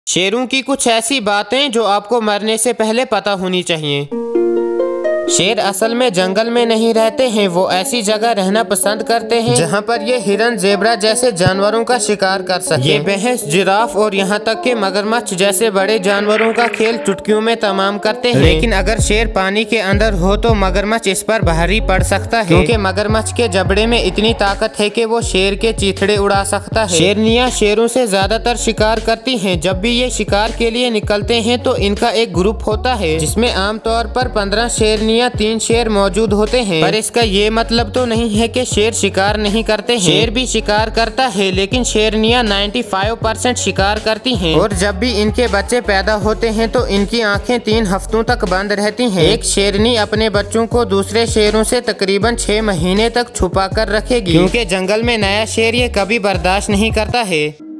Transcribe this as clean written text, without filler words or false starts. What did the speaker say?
शेरों की कुछ ऐसी बातें जो आपको मरने से पहले पता होनी चाहिए। शेर असल में जंगल में नहीं रहते हैं, वो ऐसी जगह रहना पसंद करते हैं जहाँ पर ये हिरन, जेब्रा जैसे जानवरों का शिकार कर सके। ये भैंस, जिराफ और यहाँ तक के मगरमच्छ जैसे बड़े जानवरों का खेल चुटकियों में तमाम करते हैं। लेकिन अगर शेर पानी के अंदर हो तो मगरमच्छ इस पर भारी पड़ सकता है, क्योंकि मगरमच्छ के जबड़े में इतनी ताकत है कि वो शेर के चीथड़े उड़ा सकता है। शेरनियाँ शेरों से ज्यादातर शिकार करती हैं। जब भी ये शिकार के लिए निकलते हैं तो इनका एक ग्रुप होता है जिसमें आमतौर पर 15 शेरनियाँ 3 शेर मौजूद होते हैं। पर इसका ये मतलब तो नहीं है कि शेर शिकार नहीं करते हैं। शेर भी शिकार करता है, लेकिन शेरनियाँ 95% शिकार करती हैं। और जब भी इनके बच्चे पैदा होते हैं तो इनकी आंखें 3 हफ्तों तक बंद रहती हैं। एक शेरनी अपने बच्चों को दूसरे शेरों से तकरीबन 6 महीने तक छुपा कर रखेगी, क्योंकि जंगल में नया शेर ये कभी बर्दाश्त नहीं करता है।